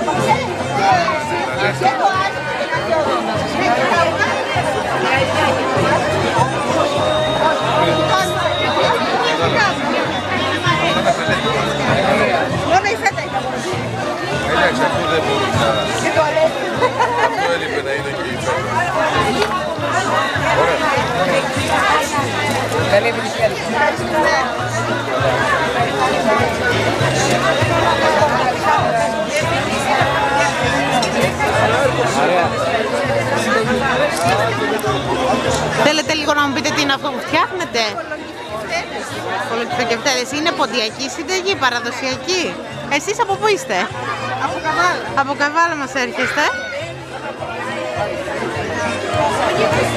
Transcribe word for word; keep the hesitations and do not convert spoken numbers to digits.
Μόνο η φέτα ήταν μόνο. Εντάξει, αυτό δεν μπορεί να... Αυτό έλειπε να είναι και η φέτα. Ωραία. Καλή επιτυχία. Θέλετε λίγο να μου πείτε τι είναι αυτό που φτιάχνετε? Κολοκυθοκευτέδες. Είναι ποντιακή συνταγή, παραδοσιακή. Εσείς από πού είστε? Από Καβάλα. Από Καβάλα μας έρχεστε.